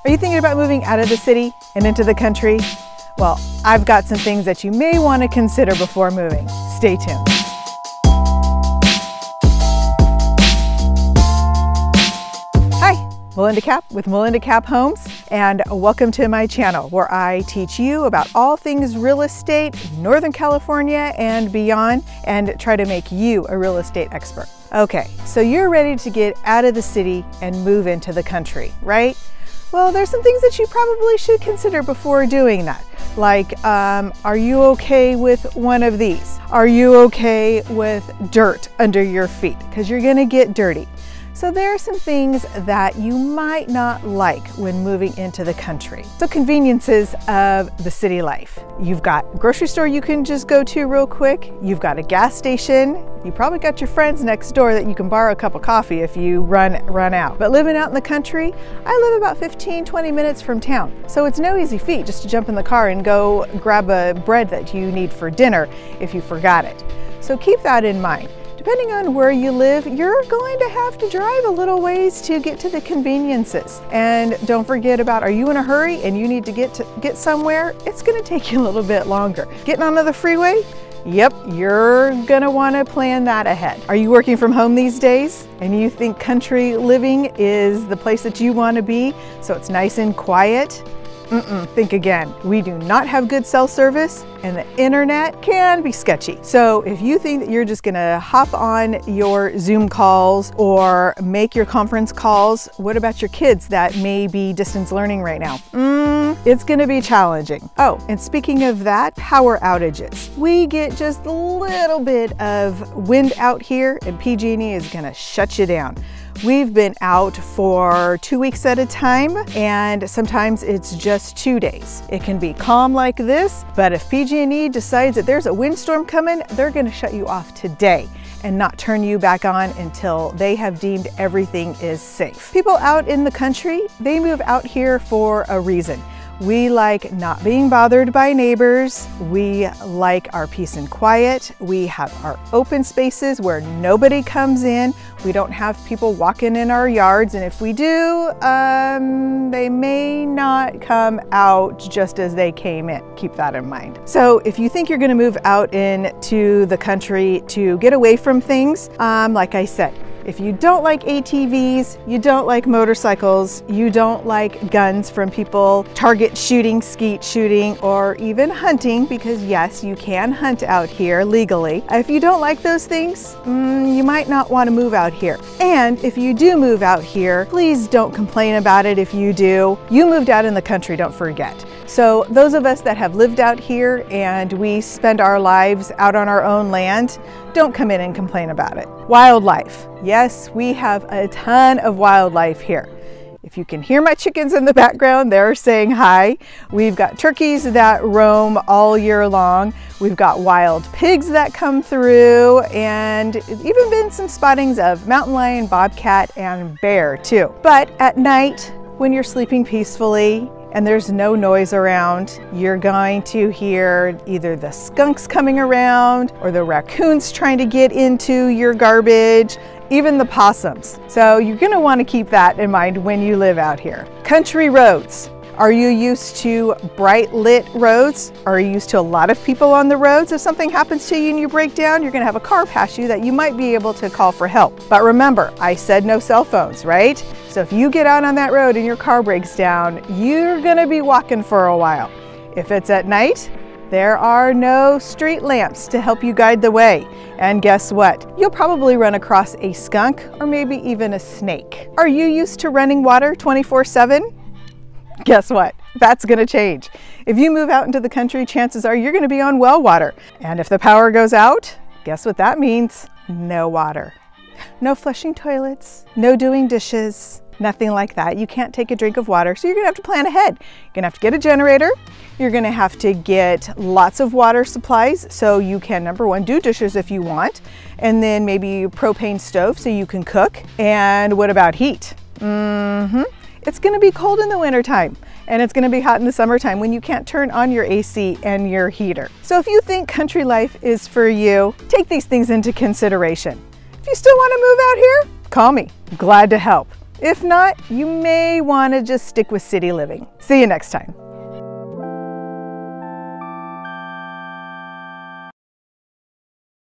Are you thinking about moving out of the city and into the country? Well, I've got some things that you may want to consider before moving. Stay tuned. Hi, Melinda Capp with Melinda Capp Homes, and welcome to my channel where I teach you about all things real estate, Northern California and beyond, and try to make you a real estate expert. Okay, so you're ready to get out of the city and move into the country, right? Well, there's some things that you probably should consider before doing that. Like, are you okay with one of these? Are you okay with dirt under your feet? Because you're gonna get dirty. So there are some things that you might not like when moving into the country. So conveniences of the city life. You've got a grocery store you can just go to real quick. You've got a gas station. You probably got your friends next door that you can borrow a cup of coffee if you run out. But living out in the country, I live about 15-20 minutes from town. So it's no easy feat just to jump in the car and go grab a bread that you need for dinner if you forgot it. So keep that in mind. Depending on where you live, you're going to have to drive a little ways to get to the conveniences. And don't forget about, are you in a hurry and you need to get somewhere? It's going to take you a little bit longer. Getting onto the freeway? Yep, you're going to want to plan that ahead. Are you working from home these days and you think country living is the place that you want to be, so it's nice and quiet? Think again. We do not have good cell service and the internet can be sketchy. So if you think that you're just gonna hop on your Zoom calls or make your conference calls, what about your kids that may be distance learning right now? It's gonna be challenging. Oh, and speaking of that, power outages. We get just a little bit of wind out here and PG&E is gonna shut you down. We've been out for 2 weeks at a time, and sometimes it's just 2 days. It can be calm like this, but if PG&E decides that there's a windstorm coming, they're gonna shut you off today and not turn you back on until they have deemed everything is safe. People out in the country, they move out here for a reason. We like not being bothered by neighbors. We like our peace and quiet. We have our open spaces where nobody comes in. We don't have people walking in our yards. And if we do, they may not come out just as they came in. Keep that in mind. So if you think you're gonna move out into the country to get away from things, like I said, if you don't like ATVs, you don't like motorcycles, you don't like guns from people, target shooting, skeet shooting, or even hunting, because yes, you can hunt out here legally. If you don't like those things, you might not want to move out here. And if you do move out here, please don't complain about it if you do. You moved out in the country, don't forget. So those of us that have lived out here and we spend our lives out on our own land, don't come in and complain about it. Wildlife. Yes, we have a ton of wildlife here. If you can hear my chickens in the background, they're saying hi. We've got turkeys that roam all year long. We've got wild pigs that come through, and even been some spottings of mountain lion, bobcat, and bear too. But at night, when you're sleeping peacefully, and there's no noise around, you're going to hear either the skunks coming around or the raccoons trying to get into your garbage, even the possums. So you're gonna want to keep that in mind when you live out here. Country roads. Are you used to bright lit roads? Are you used to a lot of people on the roads? If something happens to you and you break down, you're gonna have a car pass you that you might be able to call for help. But remember, I said no cell phones, right? So if you get out on that road and your car breaks down, you're gonna be walking for a while. If it's at night, there are no street lamps to help you guide the way. And guess what? You'll probably run across a skunk or maybe even a snake. Are you used to running water 24/7? Guess what? That's gonna change. If you move out into the country, chances are you're gonna be on well water. And if the power goes out, guess what that means? No water. No flushing toilets, no doing dishes, nothing like that. You can't take a drink of water, so you're gonna have to plan ahead. You're gonna have to get a generator. You're gonna have to get lots of water supplies so you can, number one, do dishes if you want, and then maybe a propane stove so you can cook. And what about heat? It's gonna be cold in the wintertime, and it's gonna be hot in the summertime when you can't turn on your AC and your heater. So if you think country life is for you, take these things into consideration. If you still wanna move out here, call me, glad to help. If not, you may want to just stick with city living. See you next time.